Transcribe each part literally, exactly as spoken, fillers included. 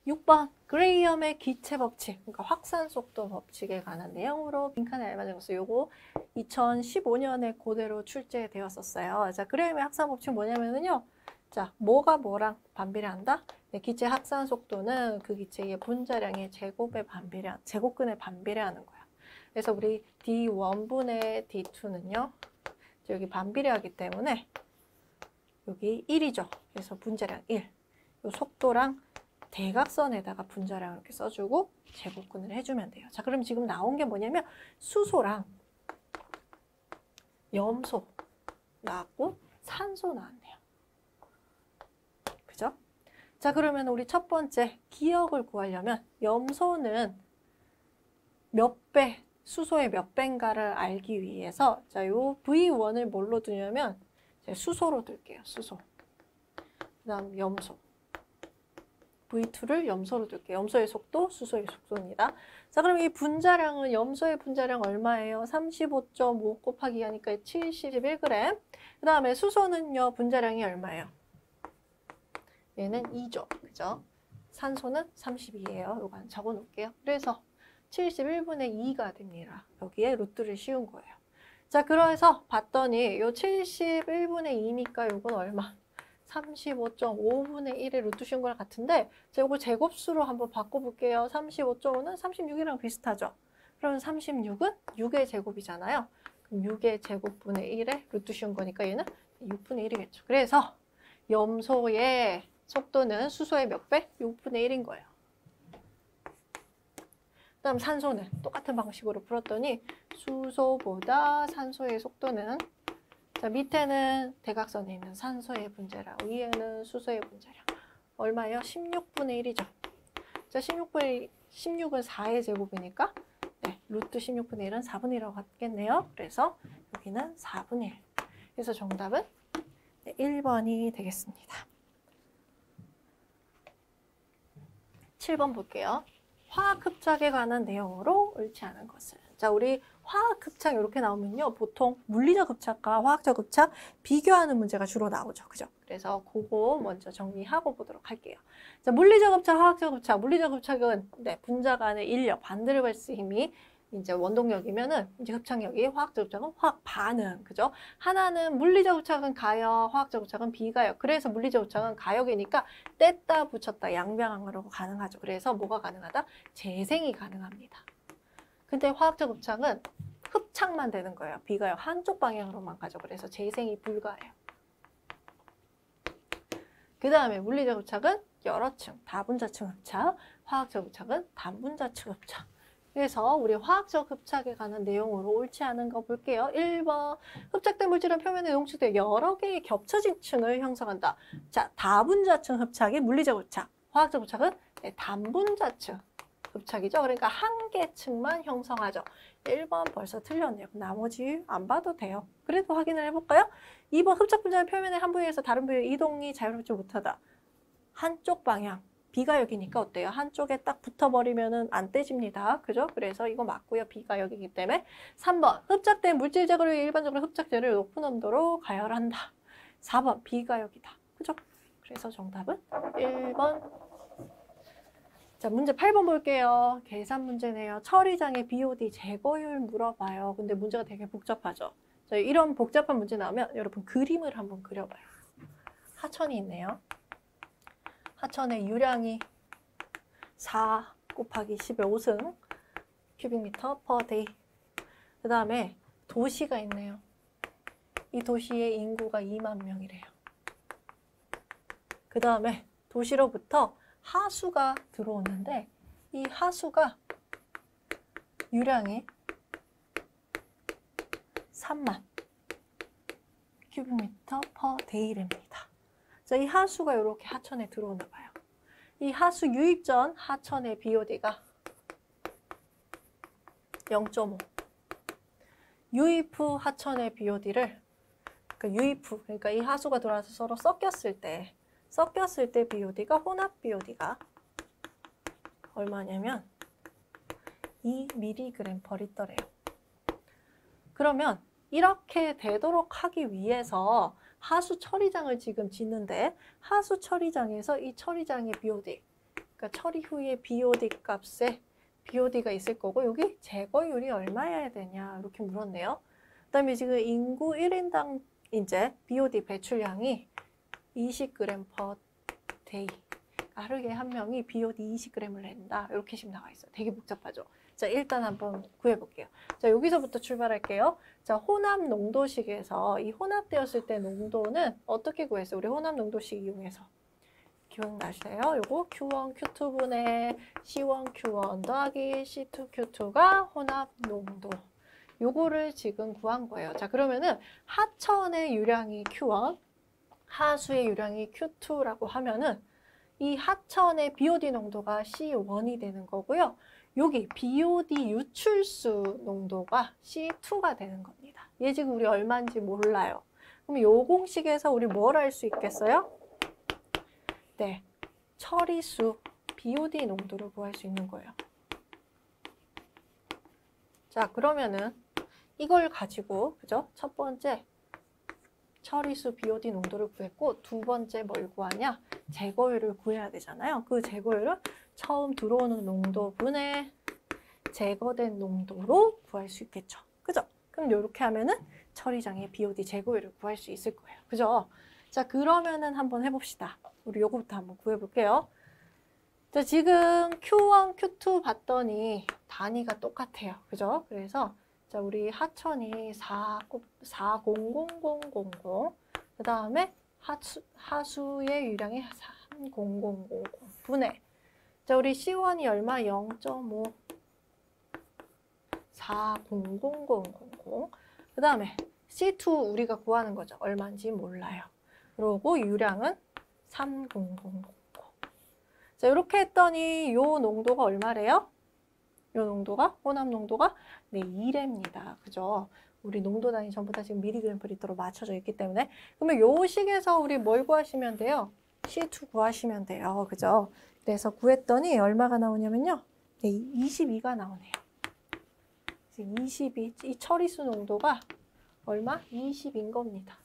육 번 그레이엄의 기체 법칙, 그러니까 확산 속도 법칙에 관한 내용으로 빈칸에 알맞은 것을 요거 이천십오 년에 그대로 출제되었었어요. 자, 그레이엄의 확산 법칙 뭐냐면은요. 자, 뭐가 뭐랑 반비례한다? 네, 기체 확산 속도는 그 기체의 분자량의 제곱에 반비례, 제곱근에 반비례하는 거야. 그래서 우리 디 원 분의 디 투는요. 여기 반비례하기 때문에 여기 일이죠. 그래서 분자량 일. 요 속도랑 대각선에다가 분자량을 이렇게 써주고 제곱근을 해주면 돼요. 자, 그럼 지금 나온 게 뭐냐면 수소랑 염소 나왔고 산소 나왔네요. 그죠? 자, 그러면 우리 첫 번째 기억을 구하려면 염소는 몇 배, 수소의 몇 배인가를 알기 위해서 자, 요 브이 원을 뭘로 두냐면 수소로 둘게요. 수소. 그 다음 염소. 브이 투를 염소로 둘게요. 염소의 속도, 수소의 속도입니다. 자, 그럼 이 분자량은 염소의 분자량 얼마예요? 삼십오 점 오 곱하기 하니까 칠십일 그램. 그 다음에 수소는요, 분자량이 얼마예요? 얘는 이죠. 그죠? 산소는 삼십이에요. 이거 한 적어 놓을게요. 그래서 칠십일 분의 이가 됩니다. 여기에 루트를 씌운 거예요. 자, 그래서 봤더니 요 칠십일 분의 이니까 요건 얼마? 삼십오 점 오 분의 일에 루트 씌운 거랑 같은데 제가 이거 제곱수로 한번 바꿔볼게요. 삼십오 점 오는 삼십육이랑 비슷하죠? 그러면 삼십육은 육의 제곱이잖아요. 그럼 육의 제곱분의 일에 루트 씌운 거니까 얘는 육 분의 일이겠죠. 그래서 염소의 속도는 수소의 몇 배? 육 분의 일인 거예요. 그 다음 산소는 똑같은 방식으로 풀었더니 수소보다 산소의 속도는 자, 밑에는 대각선에 있는 산소의 분자량, 위에는 수소의 분자량. 얼마예요? 십육 분의 일이죠. 자, 십육 분의 일, 십육은 사의 제곱이니까 네, 루트 십육 분의 일은 사분의 일이라고 하겠네요. 그래서 여기는 사분의 일. 그래서 정답은 네, 일 번이 되겠습니다. 칠 번 볼게요. 화학흡착에 관한 내용으로 옳지 않은 것을. 자, 우리 화학흡착 이렇게 나오면요. 보통 물리적 흡착과 화학적 흡착 비교하는 문제가 주로 나오죠. 그죠? 그래서 그거 먼저 정리하고 보도록 할게요. 자, 물리적 흡착, 화학적 흡착. 물리적 흡착은 네, 분자 간의 인력, 반데르발스 힘이 이제 원동력이면은 이제 흡착력이 화학적 흡착은 화학 반응. 그죠? 하나는 물리적 흡착은 가역, 화학적 흡착은 비가역. 그래서 물리적 흡착은 가역이니까 뗐다 붙였다 양방향으로 가능하죠. 그래서 뭐가 가능하다? 재생이 가능합니다. 근데 화학적 흡착은 흡착만 되는 거예요. 비가역 한쪽 방향으로만 가죠. 그래서 재생이 불가해요. 그 다음에 물리적 흡착은 여러 층, 다분자층 흡착, 화학적 흡착은 단분자층 흡착. 그래서 우리 화학적 흡착에 관한 내용으로 옳지 않은 거 볼게요. 일 번 흡착된 물질은 표면에 농축돼 여러 개의 겹쳐진 층을 형성한다. 자, 다분자층 흡착이 물리적 흡착, 화학적 흡착은 네, 단분자층 흡착이죠. 그러니까 한 개 층만 형성하죠. 일 번 벌써 틀렸네요. 나머지 안 봐도 돼요. 그래도 확인을 해볼까요? 이 번 흡착 분자는 표면의 한 부위에서 다른 부위에 이동이 자유롭지 못하다. 한쪽 방향. 비가역이니까 어때요? 한쪽에 딱 붙어버리면은 안 떼집니다. 그죠? 그래서 이거 맞고요. 비가역이기 때문에. 삼 번 흡착된 물질 제거를 위해 일반적으로 흡착제를 높은 온도로 가열한다. 사 번 비가역이다. 그죠? 그래서 정답은 일 번. 자, 문제 팔 번 볼게요. 계산 문제네요. 처리장의 비오디 제거율 물어봐요. 근데 문제가 되게 복잡하죠. 자, 이런 복잡한 문제 나오면 여러분 그림을 한번 그려봐요. 하천이 있네요. 하천의 유량이 사 곱하기 십의 오 승 큐빅미터 퍼 데이. 그 다음에 도시가 있네요. 이 도시의 인구가 이만 명이래요. 그 다음에 도시로부터 하수가 들어오는데 이 하수가 유량이 삼만 큐빅미터 퍼 데이입니다. 자, 이 하수가 이렇게 하천에 들어오나 봐요. 이 하수 유입 전 하천의 비오디가 영 점 오. 유입 후 하천의 비오디를 그 유입 후, 그러니까 이 하수가 들어와서 서로 섞였을 때 섞였을 때 비오디가 혼합 비오디가 얼마냐면 이 밀리그램 퍼 리터래요. 그러면 이렇게 되도록 하기 위해서 하수 처리장을 지금 짓는데 하수 처리장에서 이 처리장의 비오디 그러니까 처리 후에 비오디 값에 비오디가 있을 거고 여기 제거율이 얼마여야 되냐 이렇게 물었네요. 그 다음에 지금 인구 일 인당 이제 비오디 배출량이 이십 그램 per day. 하루에 한 명이 비오디 이십 그램을 낸다. 이렇게 지금 나와 있어요. 되게 복잡하죠. 자, 일단 한번 구해볼게요. 자, 여기서부터 출발할게요. 자, 혼합 농도식에서 이 혼합되었을 때 농도는 어떻게 구했어요? 우리 혼합 농도식 이용해서. 기억나세요? 요거 큐 원 큐 투 분의 씨 원 큐 원 더하기 씨 투 큐 투가 혼합 농도. 요거를 지금 구한 거예요. 자, 그러면은 하천의 유량이 큐 원, 하수의 유량이 큐 투라고 하면은 이 하천의 비오디 농도가 씨 원이 되는 거고요. 여기 비오디 유출수 농도가 씨 투가 되는 겁니다. 얘 지금 우리 얼마인지 몰라요. 그럼 요 공식에서 우리 뭘 알 수 있겠어요? 네, 처리수 비오디 농도를 구할 수 있는 거예요. 자, 그러면은 이걸 가지고 그죠? 첫 번째 처리수 비오디 농도를 구했고 두 번째 뭘 구하냐? 제거율을 구해야 되잖아요. 그 제거율은 처음 들어오는 농도분의 제거된 농도로 구할 수 있겠죠. 그죠? 그럼 이렇게 하면은 처리장의 비오디 제거율을 구할 수 있을 거예요. 그죠? 자, 그러면은 한번 해봅시다. 우리 요거부터 한번 구해볼게요. 자, 지금 큐 원, 큐 투 봤더니 단위가 똑같아요. 그죠? 그래서 자, 우리 하천이 사 공공공공공 그 다음에 하수, 하수의 유량이 삼 공공공공 분의 자, 우리 씨 원이 얼마? 영 점 오 사 공공공공공 그 다음에 씨 투 우리가 구하는 거죠. 얼마인지 몰라요. 그리고 유량은 삼 공공공공 자, 이렇게 했더니 요 농도가 얼마래요? 요 농도가, 혼합 농도가 네, 이래입니다. 그죠? 우리 농도 단위 전부 다 지금 미리그램 퍼 리터로 맞춰져 있기 때문에 그러면 요 식에서 우리 뭘 구하시면 돼요? 씨 투 구하시면 돼요. 그죠? 그래서 구했더니 얼마가 나오냐면요. 네, 이십이가 나오네요. 지금 이십이, 이 처리수 농도가 얼마? 이십인 겁니다.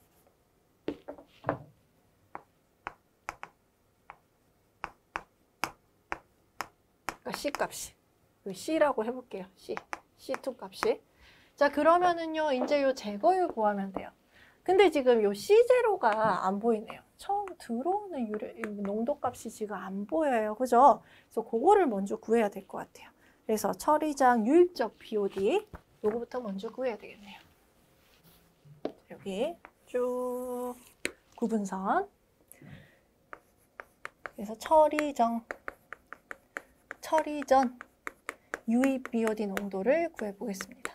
그러니까 C 값이. C라고 해볼게요. C. 씨 투 값이. 자, 그러면은요, 이제 요 제거율 구하면 돼요. 근데 지금 요 씨 제로가 안 보이네요. 처음 들어오는 유량, 농도 값이 지금 안 보여요. 그죠? 그래서 그거를 먼저 구해야 될 것 같아요. 그래서 처리장 유입적 비오디, 요거부터 먼저 구해야 되겠네요. 여기 쭉 구분선. 그래서 처리정, 처리전 유입 비오디 농도를 구해보겠습니다.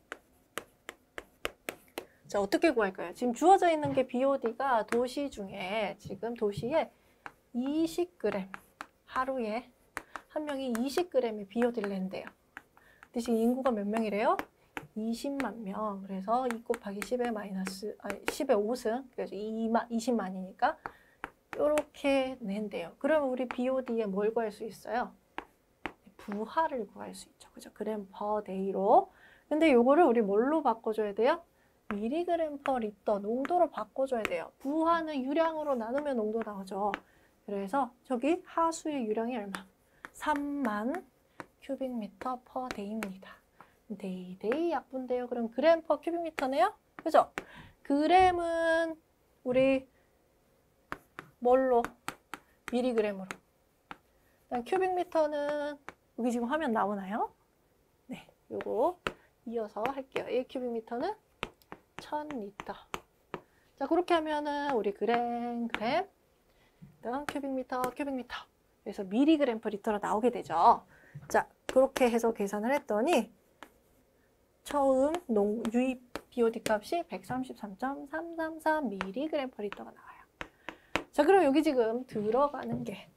자, 어떻게 구할까요? 지금 주어져 있는 게 비오디가 도시 중에 지금 도시에 이십 그램 하루에 한 명이 이십 그램의 비오디를 낸대요. 근데 지금 인구가 몇 명이래요? 이십만 명. 그래서 이 곱하기 십의 마이너스 아니 십의 오 승. 그래서 이십만이니까 이렇게 낸대요. 그러면 우리 비오디에 뭘 구할 수 있어요? 부하를 구할 수 있죠. 그죠? 그램 퍼 데이로. 근데 요거를 우리 뭘로 바꿔줘야 돼요? 미리그램 퍼 리터 농도로 바꿔줘야 돼요. 부하는 유량으로 나누면 농도 나오죠. 그래서 저기 하수의 유량이 얼마? 삼만 큐빅미터 퍼 데이입니다. 데이, 데이 약분돼요. 그럼 그램 퍼 큐빅미터네요? 그죠? 그램은 우리 뭘로? 미리그램으로. 큐빅미터는 여기 지금 화면 나오나요? 네, 요거 이어서 할게요. 일 큐빅미터는 천 리터. 자, 그렇게 하면은 우리 그램, 그램, 그다음 큐빅미터, 큐빅미터. 그래서 미리그램 퍼 리터로 나오게 되죠. 자, 그렇게 해서 계산을 했더니 처음 농, 유입 비오디 값이 백삼십삼 점 삼삼삼 미리그램 퍼 리터가 나와요. 자, 그럼 여기 지금 들어가는 게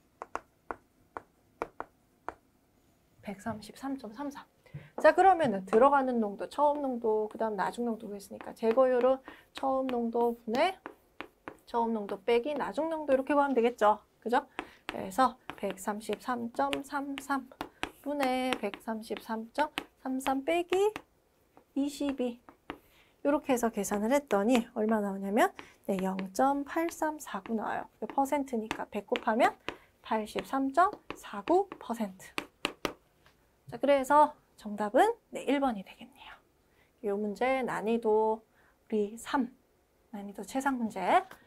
백삼십삼 점 삼삼. 자, 그러면은 들어가는 농도, 처음 농도, 그 다음 나중 농도 했으니까 제거율은 처음 농도 분의 처음 농도 빼기 나중 농도 이렇게 구하면 되겠죠. 그죠? 그래서 백삼십삼 점 삼삼 분의 백삼십삼 점 삼삼 빼기 이십이 이렇게 해서 계산을 했더니 얼마 나오냐면 네, 영 점 팔삼사구 나와요. 퍼센트니까 백 곱하면 팔십삼 점 사구 퍼센트. 자, 그래서 정답은 네, 일 번이 되겠네요. 이 문제 난이도 우리 삼, 난이도 최상 문제